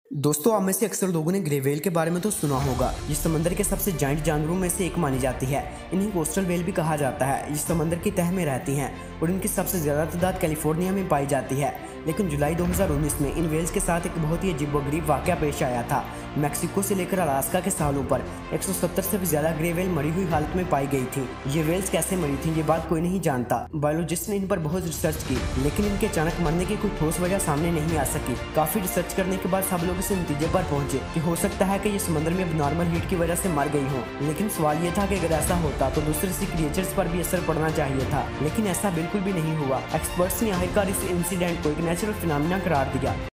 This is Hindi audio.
दोस्तों, आप में से अक्सर लोगों ने ग्रे व्हेल के बारे में तो सुना होगा। ये समंदर के सबसे जायंट जानवरों में से एक मानी जाती है। इन्हें कोस्टल व्हेल भी कहा जाता है। ये समंदर की तह में रहती हैं और इनकी सबसे ज्यादा तादाद कैलिफोर्निया में पाई जाती है। लेकिन जुलाई 2019 में इन व्हेल्स के साथ एक बहुत ही अजीबोगरीब वाकया पेश आया था। मैक्सिको से लेकर अलास्का के सालों पर 170 से भी ज्यादा ग्रे व्हेल मरी हुई हालत में पाई गई थी। ये व्हेल्स कैसे मरी थी, ये बात कोई नहीं जानता। बायोलॉजिस्ट ने इन पर बहुत रिसर्च की, लेकिन इनके अचानक मरने की कोई ठोस वजह सामने नहीं आ सकी। काफी रिसर्च करने के बाद सब लोग इस नतीजे पर पहुंचे कि हो सकता है कि ये समंदर में नॉर्मल हीट की वजह से मर गई हो। लेकिन सवाल ये था कि अगर ऐसा होता तो दूसरे सी क्रिएचर्स पर भी असर पड़ना चाहिए था, लेकिन ऐसा बिल्कुल भी नहीं हुआ। एक्सपर्ट्स ने आखिरकार इस इंसिडेंट को एक नेचुरल फिनोमेना करार दिया।